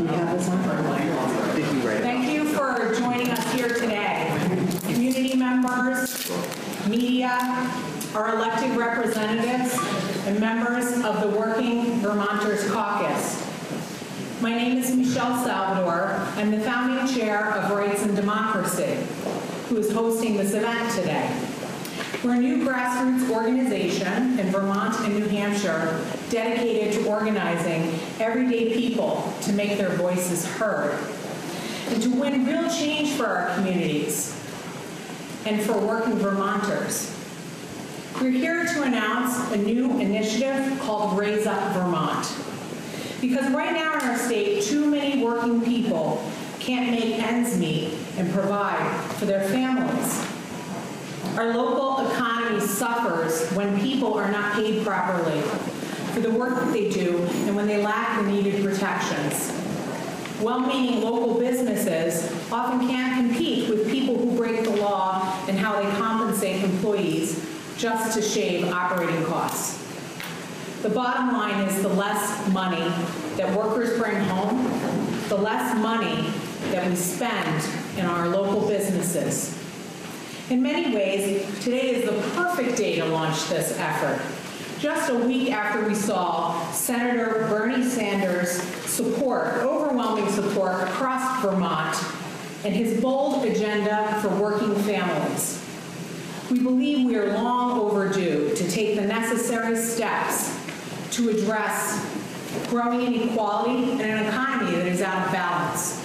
we have this on? Thank you for joining us here today. Community members, media, our elected representatives, and members of the Working Vermonters Caucus. My name is Michelle Salvador. I'm the founding chair of Rights and Democracy, who is hosting this event today. We're a new grassroots organization in Vermont and New Hampshire dedicated to organizing everyday people to make their voices heard and to win real change for our communities and for working Vermonters. We're here to announce a new initiative called Raise Up Vermont. Because right now in our state, too many working people can't make ends meet and provide for their families. Our local economy suffers when people are not paid properly for the work that they do and when they lack the needed protections. Well-meaning local businesses often can't compete with people who break the law and how they compensate employees just to shave operating costs. The bottom line is the less money that workers bring home, the less money that we spend in our local businesses. In many ways, today is the perfect day to launch this effort. Just a week after we saw Senator Bernie Sanders' support, overwhelming support across Vermont, and his bold agenda for working families. We believe we are long overdue to take the necessary steps to address growing inequality and an economy that is out of balance.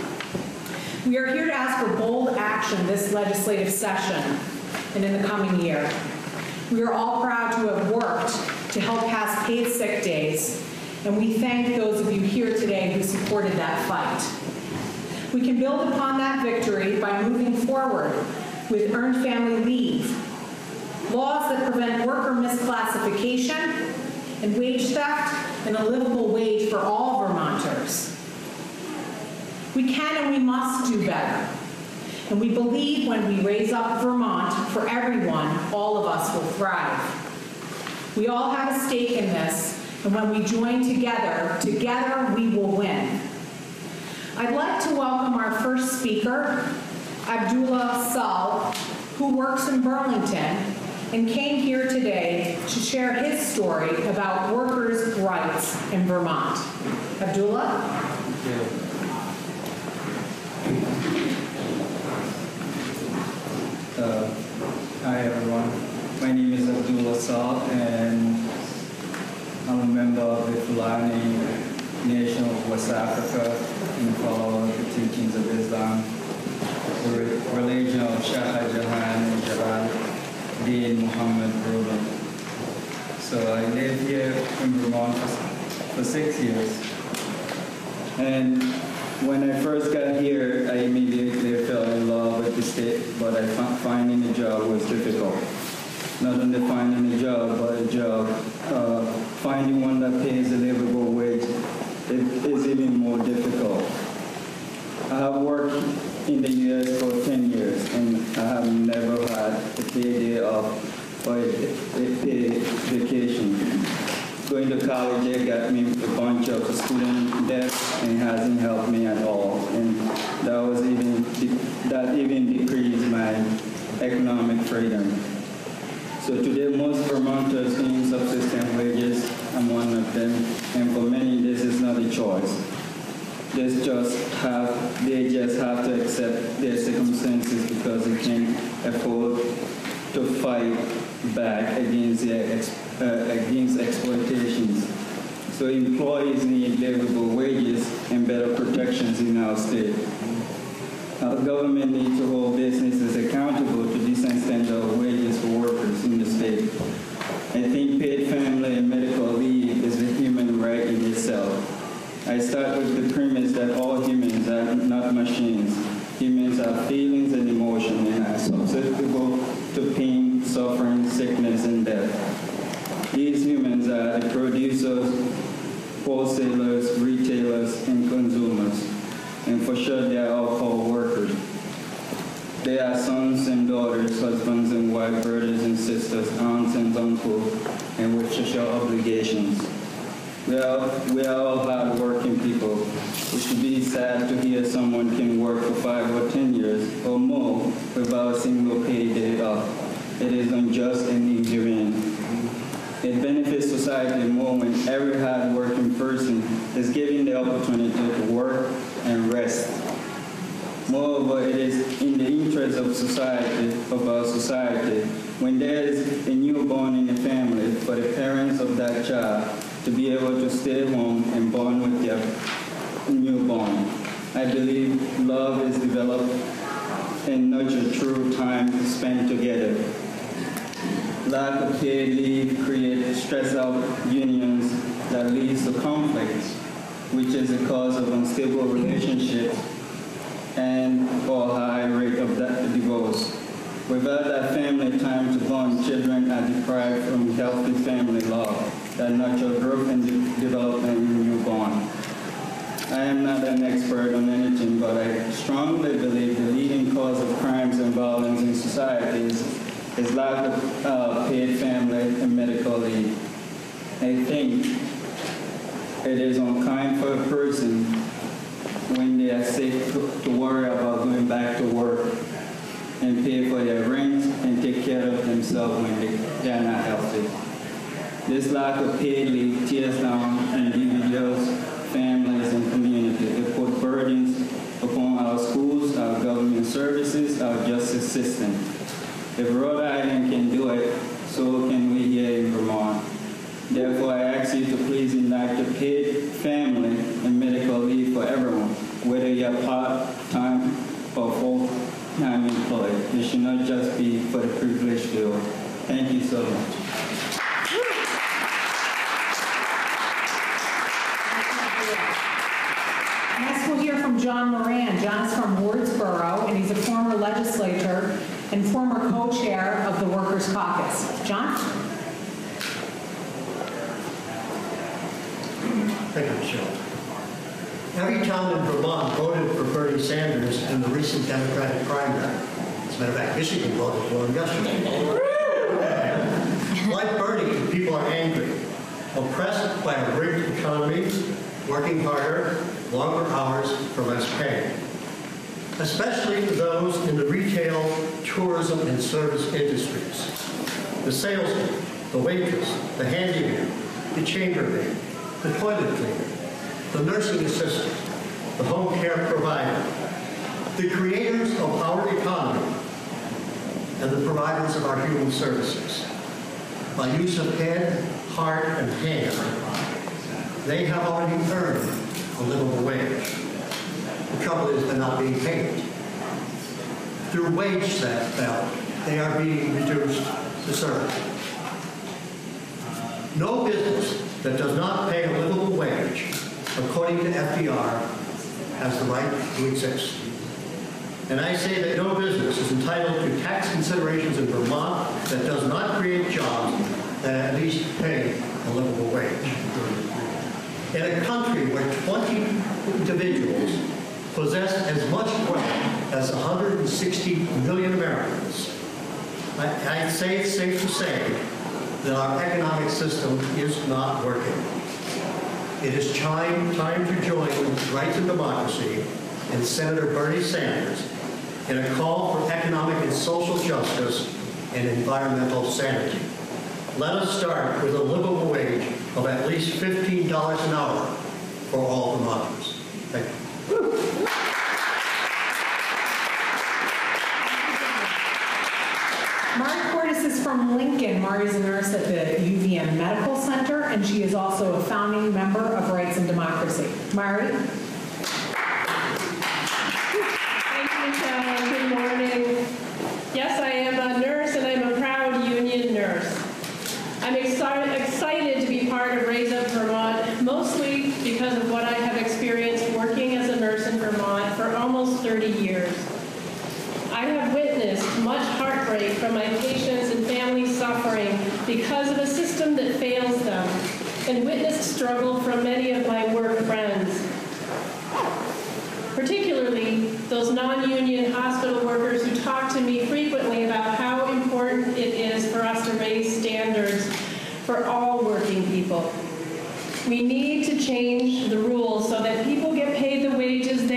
We are here to ask for bold action this legislative session and in the coming year. We are all proud to have worked to help pass paid sick days, and we thank those of you here today who supported that fight. We can build upon that victory by moving forward with earned family leave, laws that prevent worker misclassification and wage theft, and a livable wage for all Vermonters. We can and we must do better. And we believe when we raise up Vermont for everyone, all of us will thrive. We all have a stake in this, and when we join together, together we will win. I'd like to welcome our first speaker, Abdullah Sal, who works in Burlington and came here today to share his story about workers' rights in Vermont. Abdullah? Hi everyone, my name is Abdullah Sal and I'm a member of the Fulani Nation of West Africa and follow the teachings of Islam, the religion of Shah Jahan and Jalal bin Muhammad Reuben. So I lived here in Vermont for 6 years. And when I first got here, I immediately fell in love with the state, but I found finding a job was difficult. Not only finding a job, but a job, finding one that pays a livable wage is even more difficult. I have worked in the U.S. for 10 years, and I have never had a payday off or a paid vacation. Going to college, it got me a bunch of student debt and hasn't helped me at all. And that even decreased my economic freedom. So today, most Vermonters earn subsistence wages. I'm one of them. And for many, this is not a choice. They just have to accept their circumstances because they can't afford to fight back against exploitations. So employees need livable wages and better protections in our state. Our government needs to hold businesses accountable to decent standard of wages for workers in the state. I think paid family and medical leave is a human right in itself. I start with the premise that all humans are not machines. Humans have feelings and emotions and are susceptible to pain, suffering, sickness, and death. These humans are the producers, wholesalers, retailers, and consumers. And for sure, they are all called workers. They are sons and daughters, husbands and wives, brothers and sisters, aunts and uncles, and with social obligations. We are all hard-working people. We should sad to hear someone can work for 5 or 10 years or more without a single paid day off. It is unjust and inhumane. It benefits society more when every hard-working person is given the opportunity to work and rest. Moreover, it is in the interest of society, of our society, when there is a newborn in the family, for the parents of that child to be able to stay home and bond with their newborn. I believe love is developed and nurtured through time spent together. Lack of paid leave creates stress-out unions that leads to conflicts, which is the cause of unstable relationships and or high rate of divorce. Without that family time to bond, children are deprived from healthy family love that nurture growth and development in newborn. I am not an expert on anything, but I strongly believe the leading cause of crimes and violence in societies is lack of paid family and medical leave. I think it is unkind for a person when they are sick to worry about going back to work and pay for their rent and take care of themselves when they are not healthy. This lack of paid leave tears down individuals, families, and communities. It puts burdens upon our schools, our government services, our justice system. If Rhode Island can do it, so can we here in Vermont. Therefore, I ask you to please enact a paid family and medical leave for everyone, whether you're part-time or full-time employed. It should not just be for the privileged few. Thank you so much. Next, we'll hear from John Moran. John is from Wardsboro, and he's a former legislator and former co-chair of the Workers' Caucus. John? Thank you, Michelle. Every town in Vermont voted for Bernie Sanders in the recent Democratic primary. As a matter of fact, Michigan voted for him yesterday. Like Bernie, people are angry, oppressed by a rigged economy, working harder, longer hours for less pay. Especially for those in the retail, tourism, and service industries. The salesman, the waitress, the handyman, the chambermaid, the toilet cleaner, the nursing assistant, the home care provider, the creators of our economy, and the providers of our human services. By use of head, heart, and hand, they have already earned a livable wage. The trouble is they're not being paid. Through wage theft, they are being reduced to service. No business that does not pay a livable wage, according to FDR, has the right to exist. And I say that no business is entitled to tax considerations in Vermont that does not create jobs that at least pay a livable wage. In a country where 20 individuals possess as much wealth as 160 million Americans, I'd say it's safe to say that our economic system is not working. It is time to join Rights and Democracy and Senator Bernie Sanders in a call for economic and social justice and environmental sanity. Let us start with a livable wage of at least $15 an hour for all Vermonters. Thank you. Mari Cordes is from Lincoln. Mari is a nurse at the UVM Medical Center, and she is also a founding member of Rights and Democracy. Mari? Thank you, Michelle. Good morning. Yes, I am a nurse, and I'm a proud union nurse. I'm excited to be part of Raise Up Vermont, mostly because of what I have experienced working as a nurse in Vermont for almost 30 years. I have witnessed much heartbreak from my patients and families suffering because of a system that fails them, and witnessed struggle from many of my work friends. Particularly those non-union hospital workers who talk to me frequently about how important it is for us to raise standards for all working people. We need to change the rules so that people get paid the wages they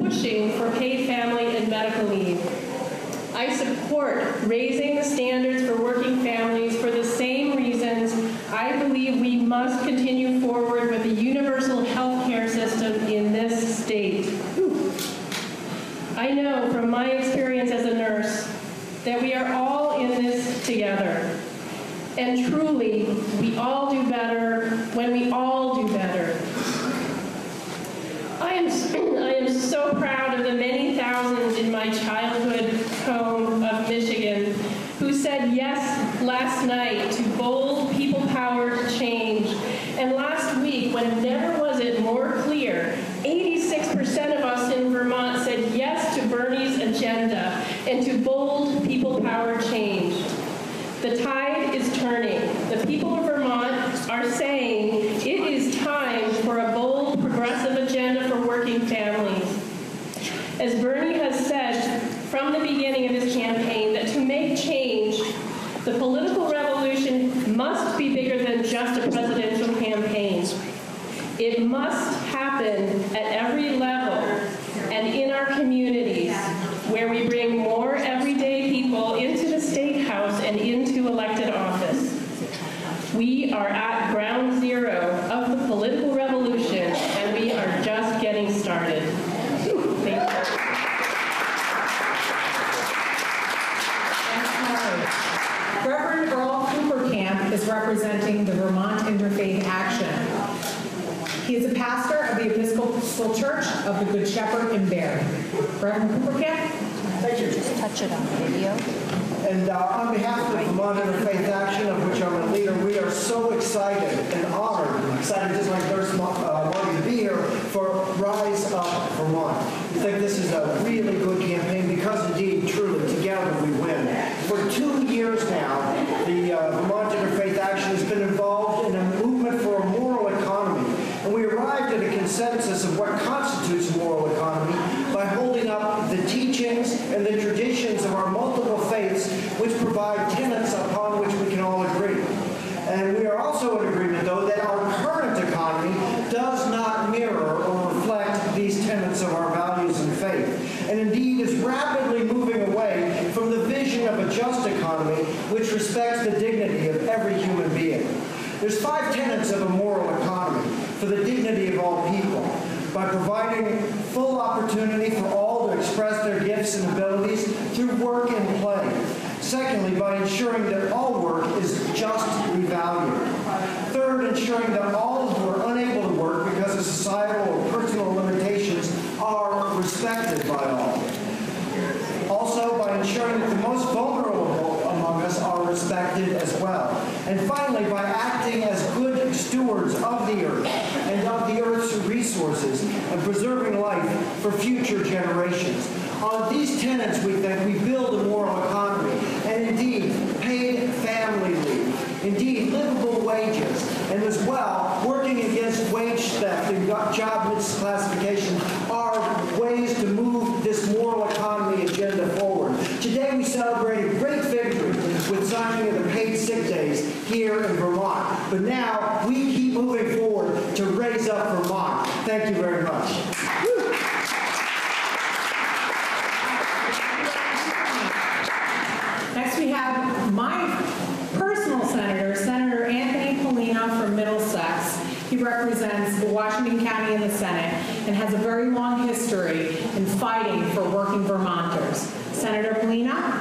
pushing for paid family and medical leave. I support raising the standards for working families for the same reasons I believe we must continue forward with a universal health care system in this state. I know from my experience as a nurse that we are all in this together. And truly, we all do better when we all do better. I am so proud of the many thousands in my childhood home of Michigan who said yes last night to bold, people-powered change. And last week, when never was it more clear, 86% of us in Vermont said yes to Bernie's agenda and to bold, people-powered change. The tide is turning. The people of Vermont are saying it is time for a bold, progressive agenda for working families. As Bernie has said from the beginning of his campaign, that to make change, the political revolution must be bigger than just a presidential campaign. It must happen at every level and in our communities, where we bring more everyday people into the State House and into elected office. We are at ground zero of the political revolution, and we are just getting started. Thank you. Reverend Earl Coopercamp is representing the Vermont Interfaith Action. He is a pastor of the Episcopal Church of the Good Shepherd in Barre. Reverend Coopercamp? Thank you. Just touch it on video. And on behalf of the Vermont Interfaith Action, of which I'm a leader, we are so excited and honored, excited just like Nurse Marty to be here, for Rise Up Vermont. We think this is a really good campaign because indeed, truly, together we win. For 2 years now, the Vermont Interfaith Action has been involved in a movement for a moral economy. And we arrived at a consensus of what constitutes a moral economy by holding up the teachings and the traditions of our multiple faiths, which provide tenets upon which we can all agree. And we are also in agreement, though, that our current economy does not mirror or reflect these tenets of our values and faith, and indeed is rapidly moving away from the vision of a just economy which respects the dignity of every human being. There's 5 tenets of a moral economy: for the dignity of all people, by providing full opportunity for all to express their gifts and abilities through work and play. Secondly, by ensuring that all work is justly valued. Third, ensuring that all who are unable to work because of societal or personal limitations are respected by all. Also, by ensuring that the most vulnerable among us are respected as well. And finally, by acting as good stewards of the earth and of the earth's resources and preserving life for future generations. On these tenets, we think we build a moral economy, and indeed, paid family leave, indeed, livable wages, and as well, working against wage theft and job misclassification are ways to move this moral economy agenda forward. Today, we celebrated great victory with signing of the paid sick days here in Vermont. But now, we keep moving forward to raise up Vermont. Thank you very much. Next we have my personal senator, Senator Anthony Polina from Middlesex. He represents Washington County in the Senate and has a very long history in fighting for working Vermonters. Senator Polina?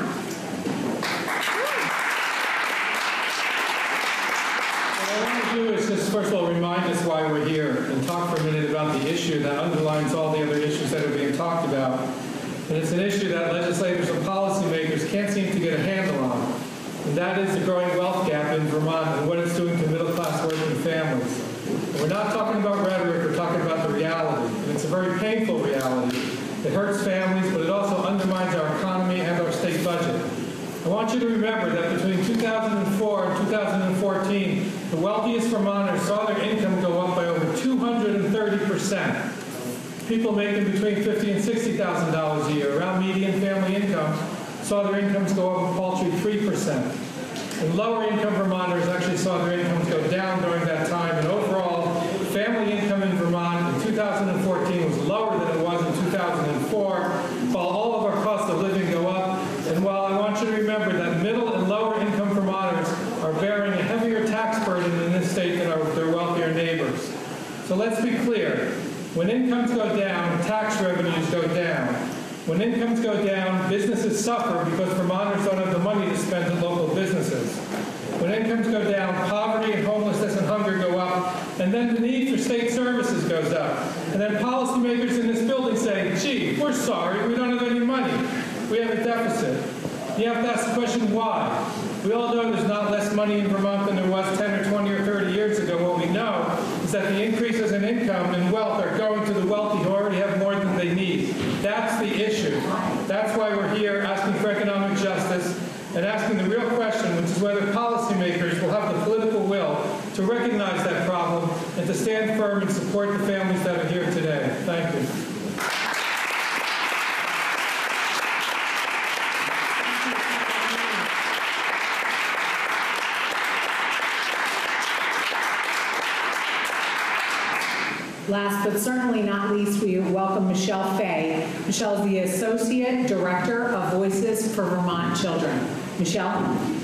What I want to do is just, first of all, remind us why we're here and talk for a minute about the issue that underlines all the other issues that are being talked about. And it's an issue that legislators and policymakers can't seem to get a handle on. And that is the growing wealth gap in Vermont and what it's doing to middle-class working families. And we're not talking about rhetoric, we're talking about the reality. And it's a very painful reality. It hurts families, but it also undermines our economy and our state budget. I want you to remember that between 2004 and 2014, the wealthiest Vermonters saw their income go up by over 230%. People making between $50,000 and $60,000 a year, around median family income, saw their incomes go up a paltry 3%. And lower-income Vermonters actually saw their incomes go down during that time. And overall, family income in Vermont in 2014 was lower than it was in 2004. before, while all of our costs of living go up, and while I want you to remember that middle and lower income Vermonters are bearing a heavier tax burden in this state than their wealthier neighbors. So let's be clear. When incomes go down, tax revenues go down. When incomes go down, businesses suffer because Vermonters don't have the money to spend at local businesses. When incomes go down, poverty and homelessness and hunger go up, and then the need for state services goes up. And then policymakers in this building say, gee, we're sorry, we don't have any money. We have a deficit. You have to ask the question, why? We all know there's not less money in Vermont than there was 10 or 20 or 30 years ago. What we know is that the increases in income and wealth are going to the wealthy who already have more than they need. That's the issue. That's why we're here asking for economic justice and asking the real question, which is whether policymakers will have the political will to recognize that problem and to stand firm and support the families that are here today. Thank you. Last but certainly not least, we welcome Michelle Fay. Michelle is the Associate Director of Voices for Vermont Children. Michelle?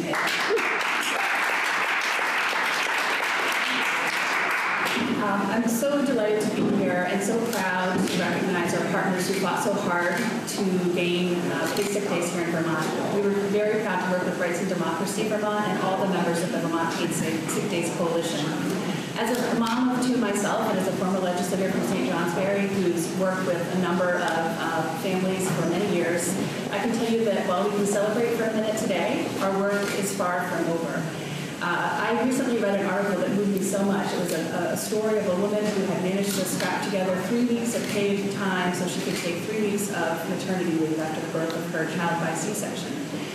I'm so delighted to be here and so proud to recognize our partners who fought so hard to gain paid sick days here in Vermont. We were very proud to work with Rights and Democracy Vermont and all the members of the Vermont Paid Sick Days Coalition. As a mom of two myself and as a former legislator from St. Johnsbury who's worked with a number of families for many years, I can tell you that while we can celebrate for a minute today, our work is far from over. I recently read an article that moved me so much. It was a story of a woman who had managed to scrap together 3 weeks of paid time so she could take 3 weeks of maternity leave after the birth of her child by C-section.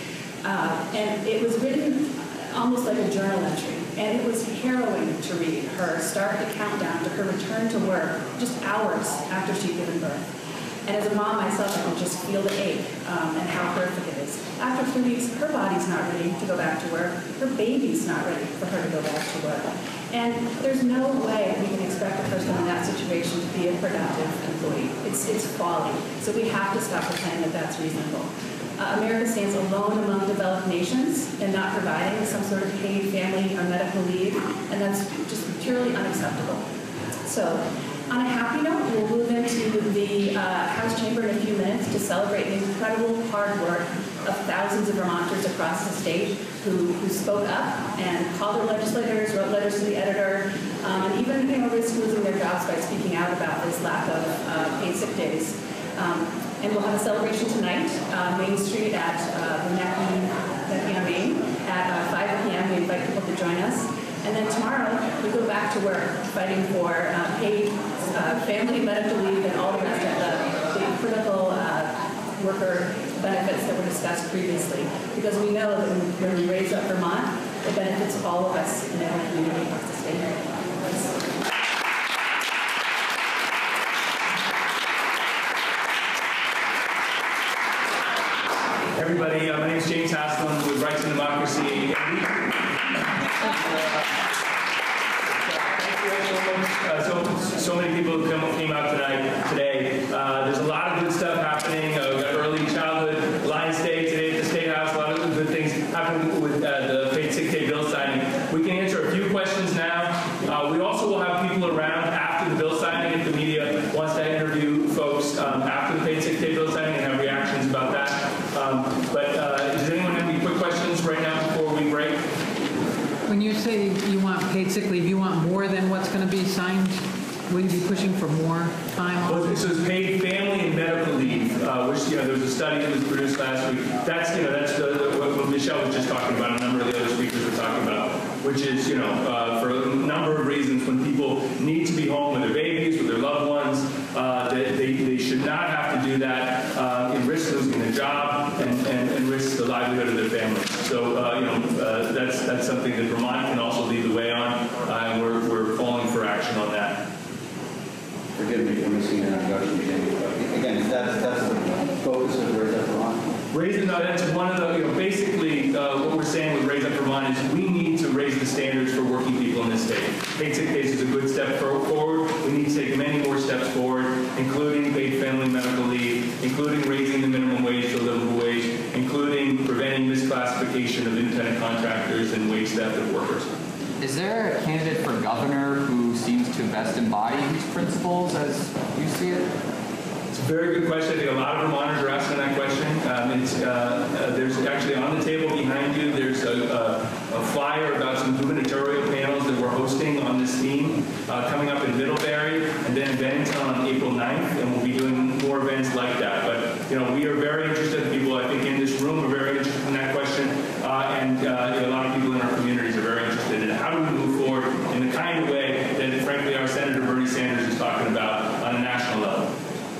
And it was written almost like a journal entry. And it was harrowing to read her start the countdown to her return to work just hours after she'd given birth. And as a mom myself, I could just feel the ache and how horrific it is. After 3 weeks, her body's not ready to go back to work. Her baby's not ready for her to go back to work. And there's no way we can expect a person in that situation to be a productive employee. It's folly. So we have to stop pretending that that's reasonable. America stands alone among developed nations in not providing some sort of paid family or medical leave, and that's just purely unacceptable. So, on a happy note, we'll move into the House chamber in a few minutes to celebrate the incredible hard work of thousands of Vermonters across the state who spoke up and called their legislators, wrote letters to the editor, and even risked losing their jobs by speaking out about this lack of paid sick days. And we'll have a celebration tonight, Main Street at the Necky on Main at 5 p.m. We invite people to join us. And then tomorrow, we go back to work fighting for paid family medical leave and all the rest of the critical worker benefits that were discussed previously. Because we know that when we raise up Vermont, it benefits all of us in every community across the state. Everybody, my name is James Haslam with Rights and Democracy. So many people came out today. There's a lot of good stuff happening. We've got early childhood Lions Day today at the State House. A lot of good things happening with the paid sick day bill signing. We can answer a few questions now. We also will have people around after the bill signing if the media wants to interview folks after the paid sick day bill signing and have reactions about that. Does anyone have any quick questions right now before we break? When you say you want paid sick leave, you want more than what's going to be signed? Will you be pushing for more time off? Well, this is paid family and medical leave, which there was a study that was produced last week. That's what Michelle was just talking about. A number of the other speakers were talking about, which is for a number of reasons when people need to be home with their babies, with their loved ones, they should not have to do that and risk losing their job and risk the livelihood of their family. So that's something that Vermont can also lead the way on, and we're calling for action on that. Forgive me for missing an introduction, Jamie. Again, that's the focus of Raise Up Vermont. That's one of the, basically what we're saying with Raise Up Vermont is we need to raise the standards for working people in this state. Paid sick days is a good step forward. We need to take many more steps forward. including paid family medical leave, including raising the minimum wage to livable wage, including preventing misclassification of independent contractors and wage theft of workers. Is there a candidate for governor who seems to best embody these principles as you see it? It's a very good question. I think a lot of Vermonters are asking that question. There's actually on the table behind you, there's a flyer about some gubernatorial panels that we're hosting on this theme coming up in Middlebury and then in Bennington on April 9th, and we'll be doing more events like that. But, we are very interested, people I think in this room are very interested in that question, and a lot of people in our communities are very interested in how do we move forward in the kind of way that, frankly, our Senator Bernie Sanders is talking about on a national level.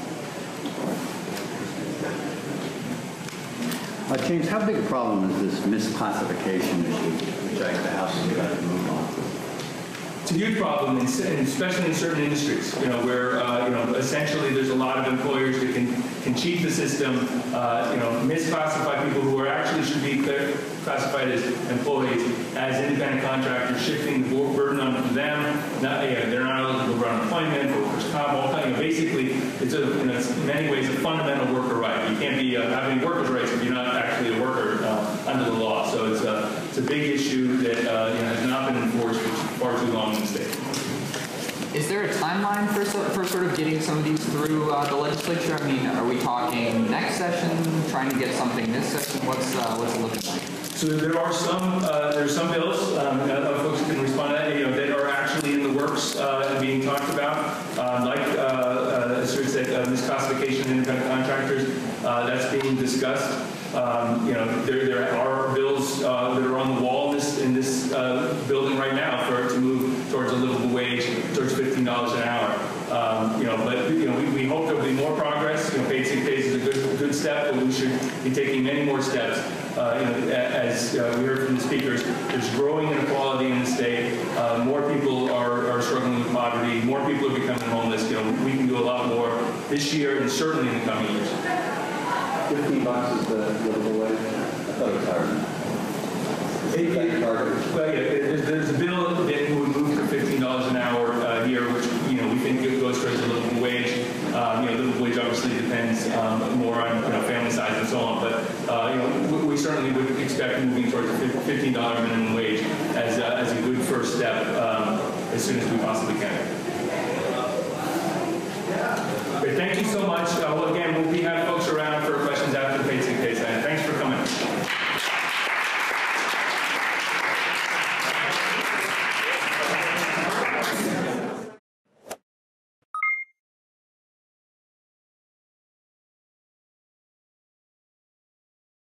James, how big a problem is this misclassification issue, which I think the House has got to move on? It's a huge problem, especially in certain industries, where, essentially there's a lot of employers that can cheat the system, misclassify people who actually should be classified as employees as independent contractors, shifting the burden onto them. They're not eligible for unemployment, workers' comp, all kinds. Basically, it's in many ways a fundamental worker right. You can't be having workers' rights if you're not actually a worker under the law. So it's a big issue that has not been enforced for far too long in the state. Is there a timeline for sort of getting some of these through the legislature? I mean, are we talking next session, trying to get something this session? What's it looking like? So there are some bills, folks can respond to that, that are actually in the works and being talked about, like misclassification of independent contractors. That's being discussed. There are bills that are on the wall in this building right now to move towards a livable wage, towards $15 an hour. We hope there will be more progress. Paid sick days is a good step, but we should be taking many more steps. As we heard from the speakers, there's growing inequality in the state. More people are struggling with poverty. More people are becoming homeless. We can do a lot more this year and certainly in the coming years. $15 is the livable wage? I thought it was higher. There's a bill that would move to $15 an hour here, which we think it goes towards a livable wage. Livable wage obviously depends more on family size and so on, but we certainly would expect moving towards a $15 minimum wage as a good first step as soon as we possibly can. But thank you so much.